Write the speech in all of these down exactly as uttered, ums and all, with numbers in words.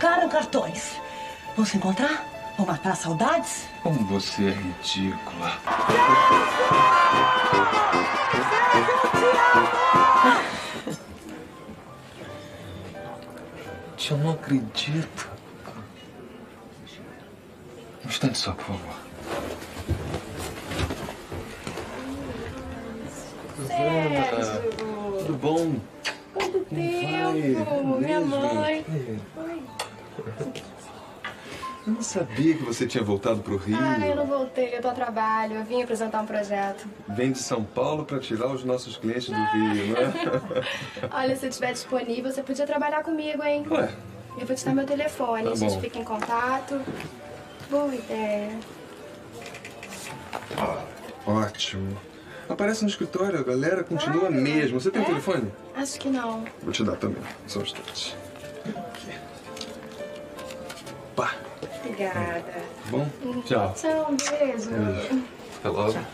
Trocaram cartões. Vão se encontrar? Vão matar saudades? Como você é ridícula. Eu não acredito. Um instante só, por favor. Sérgio! Tudo bom? Quanto tempo! Minha mãe! Oi. Eu não sabia que você tinha voltado pro Rio. Ah, eu não voltei, eu tô a trabalho. Eu vim apresentar um projeto. Vem de São Paulo para tirar os nossos clientes do Rio, né? Olha, se eu estiver disponível, você podia trabalhar comigo, hein? Ué? Eu vou te dar meu telefone, Tá a gente bom. fica em contato. Boa ideia. Ah, ótimo. Aparece no escritório, a galera continua Ah, mesmo. Você tem é? um telefone? Acho que não. Vou te dar também, só um instante. Aqui. Pá. Obrigada. Bom? Tchau. Tchau, um beijo. Beijo. Até logo. Tchau.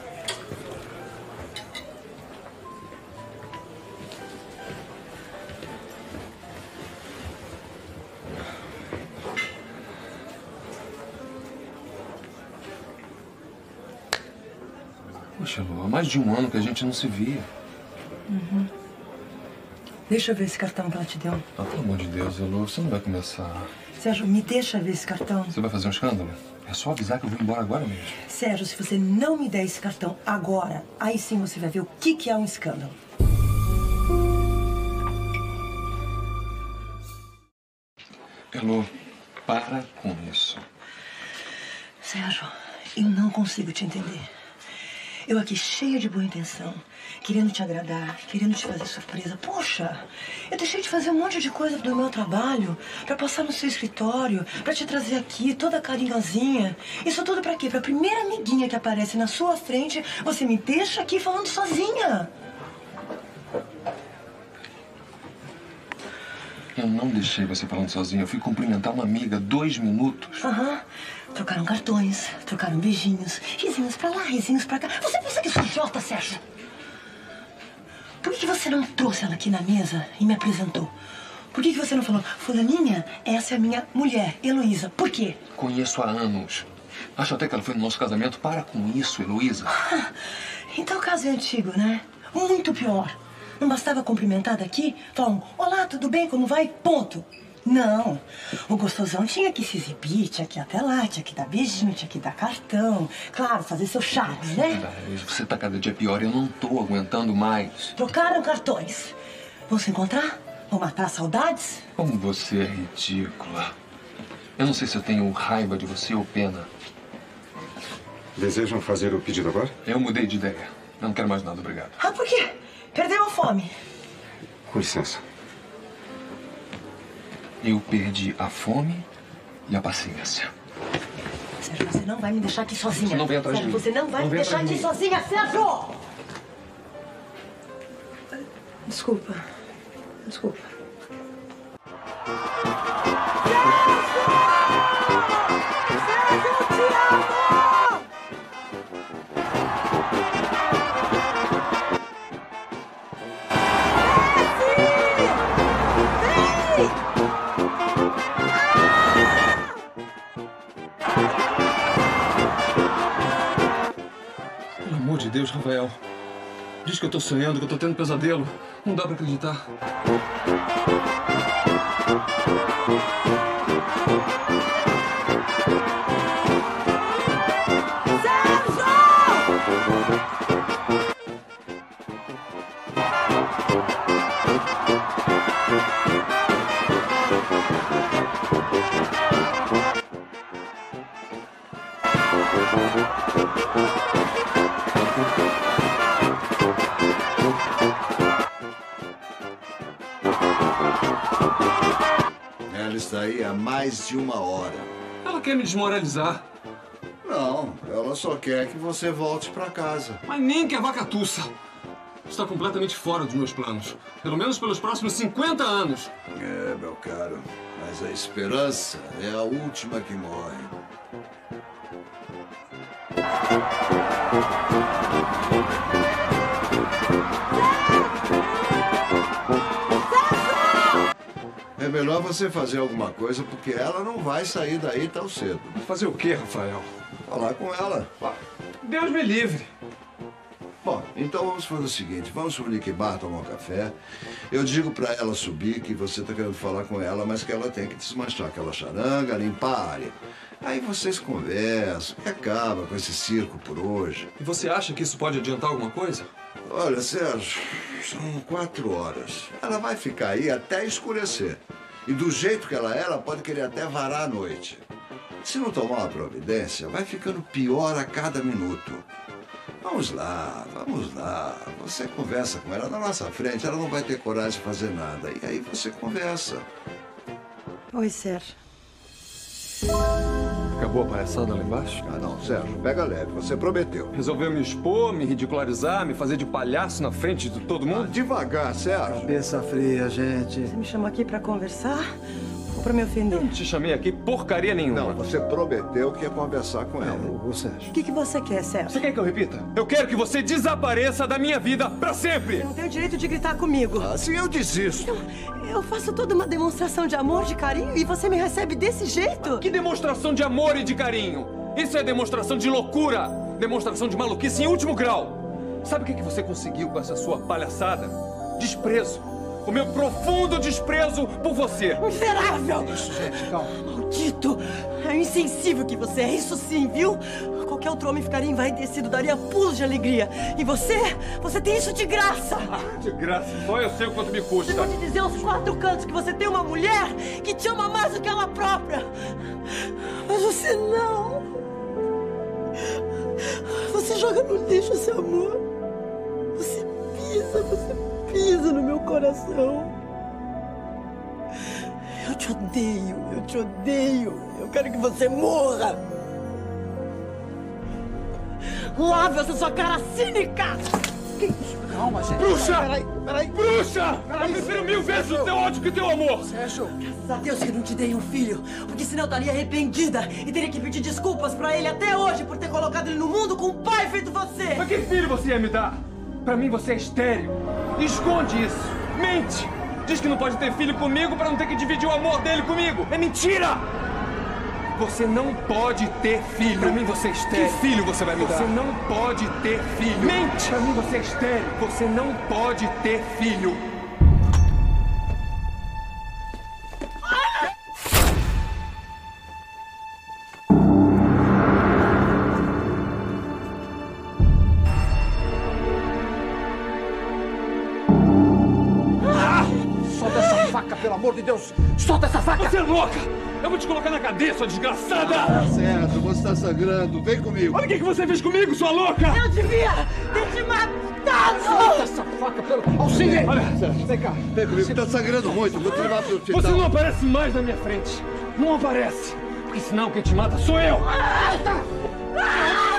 Poxa, Lu, há mais de um ano que a gente não se via. Uhum. Deixa eu ver esse cartão que ela te deu. Ah, pelo amor de Deus, Lu, você não vai começar... Sérgio, me deixa ver esse cartão. Você vai fazer um escândalo? É só avisar que eu vou embora agora mesmo. Sérgio, se você não me der esse cartão agora, aí sim você vai ver o que, que é um escândalo. Lu, para com isso. Sérgio, eu não consigo te entender. Eu aqui cheia de boa intenção, querendo te agradar, querendo te fazer surpresa. Poxa, eu deixei de fazer um monte de coisa do meu trabalho pra passar no seu escritório, pra te trazer aqui toda carinhosinha. Isso tudo pra quê? Pra primeira amiguinha que aparece na sua frente, você me deixa aqui falando sozinha. Eu não deixei você falando sozinho. Eu fui cumprimentar uma amiga dois minutos. Aham. Trocaram cartões, trocaram beijinhos, risinhos pra lá, risinhos pra cá. Você pensa que eu sou idiota, Sérgio? Por que você não trouxe ela aqui na mesa e me apresentou? Por que você não falou, fulaninha, essa é a minha mulher, Heloísa? Por quê? Conheço há anos. Acho até que ela foi no nosso casamento. Para com isso, Heloísa. Ah, então o caso é antigo, né? Muito pior. Não bastava cumprimentar daqui? Falar um, olá, tudo bem, como vai? Ponto. Não, o gostosão tinha que se exibir, tinha que ir até lá, tinha que dar beijinho, tinha que dar cartão. Claro, fazer seu charme, né? Você tá cada dia pior, eu não tô aguentando mais. Trocaram cartões. Vão se encontrar? Vão matar saudades? Como você é ridícula. Eu não sei se eu tenho raiva de você ou pena. Desejam fazer o pedido agora? Eu mudei de ideia. Eu não quero mais nada, obrigado. Ah, por quê? Perdeu a fome. Com licença. Eu perdi a fome e a paciência. Sérgio, você não vai me deixar aqui sozinha. Você não vem atrás Sérgio, de mim. você não vai Não me vem deixar atrás de aqui mim. sozinha, Sérgio! Desculpa. Desculpa. Pelo amor de Deus, Rafael. Diz que eu tô sonhando, que eu tô tendo pesadelo. Não dá pra acreditar. Ela está aí há mais de uma hora. Ela quer me desmoralizar. Não, ela só quer que você volte para casa. Mas nem que a vacatuça. Está completamente fora dos meus planos. Pelo menos pelos próximos cinquenta anos. É, meu caro, mas a esperança é a última que morre. É melhor você fazer alguma coisa, porque ela não vai sair daí tão cedo. Fazer o quê, Rafael? Falar com ela. Deus me livre. Bom, então vamos fazer o seguinte, vamos pro Nick Bar tomar um café. Eu digo pra ela subir que você tá querendo falar com ela, mas que ela tem que desmanchar aquela charanga, limpar a área. Aí vocês conversam e acaba com esse circo por hoje. E você acha que isso pode adiantar alguma coisa? Olha, Sérgio, são quatro horas. Ela vai ficar aí até escurecer. E do jeito que ela é, ela pode querer até varar a noite. Se não tomar uma providência, vai ficando pior a cada minuto. Vamos lá, vamos lá. Você conversa com ela na nossa frente, ela não vai ter coragem de fazer nada. E aí você conversa. Oi, Sérgio. Acabou a palhaçada lá embaixo? Ah, não, Sérgio, pega leve, você prometeu. Resolveu me expor, me ridicularizar, me fazer de palhaço na frente de todo mundo? Ah, devagar, Sérgio. Cabeça fria, gente. Você me chamou aqui pra conversar ou pra me ofender? Não te chamei aqui porcaria nenhuma. Não, você prometeu que ia conversar com ela. Ô, Sérgio. O que, que você quer, Você Sérgio? quer que eu repita? Eu quero que você desapareça da minha vida pra sempre! Você não tem o direito de gritar comigo. Assim eu desisto. Eu faço toda uma demonstração de amor, de carinho, e você me recebe desse jeito? Que demonstração de amor e de carinho! Isso é demonstração de loucura! Demonstração de maluquice em último grau! Sabe o que que você conseguiu com essa sua palhaçada? Desprezo! O meu profundo desprezo por você! Miserável! Isso, gente, calma. Maldito! É um insensível que você é, isso sim, viu? Qualquer outro homem ficaria envaidecido, daria pulos de alegria. E você? Você tem isso de graça! Ah, de graça, só eu sei o quanto me custa! Você pode dizer aos quatro cantos que você tem uma mulher que te ama mais do que ela própria! Mas você não! Você joga no lixo esse amor! Você pisa, você pisa no meu coração! Eu te odeio, eu te odeio! Eu quero que você morra! Lave essa sua cara cínica! Que isso? Calma, gente. Bruxa! Peraí, peraí. Bruxa! Eu prefiro mil vezes o teu ódio que o teu amor! Sérgio. Graças a Deus que não te dei um filho, porque senão eu estaria arrependida e teria que pedir desculpas pra ele até hoje por ter colocado ele no mundo com um pai feito você! Mas que filho você ia me dar? Pra mim você é estéril. Esconde isso. Mente. Diz que não pode ter filho comigo pra não ter que dividir o amor dele comigo. É mentira! Você não pode ter filho. Pra mim você é estéril. Que filho você vai me dar? Você não pode ter filho. Mente! Pra mim você é estéril. Você não pode ter filho. Solta essa faca, pelo amor de Deus. Solta essa faca. Você é louca! Eu vou te colocar na cadeia, sua desgraçada! Tá certo, você tá sangrando. Vem comigo. Olha o que que você fez comigo, sua louca! Eu devia ter te matado! Solta essa faca, pelo... Auxílio! Olha, Vem cá. Vem comigo, tá sangrando muito. Vou te levar pro hospital. você não aparece mais na minha frente. Não aparece. Porque senão quem te mata sou eu. Ah!